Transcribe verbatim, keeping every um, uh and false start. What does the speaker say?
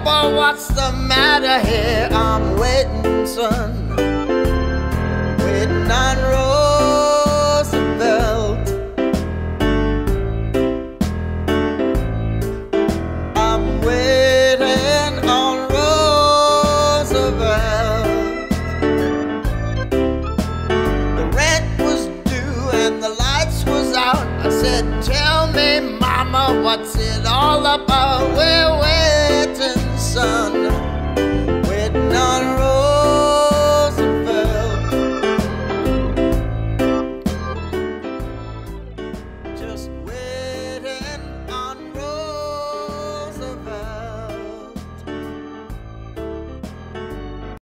Papa, what's the matter here? I'm waiting, son, waiting on Roosevelt. I'm waiting on Roosevelt. The rent was due and the lights was out. I said, tell me, Mama, what's it all about? We're waiting, son.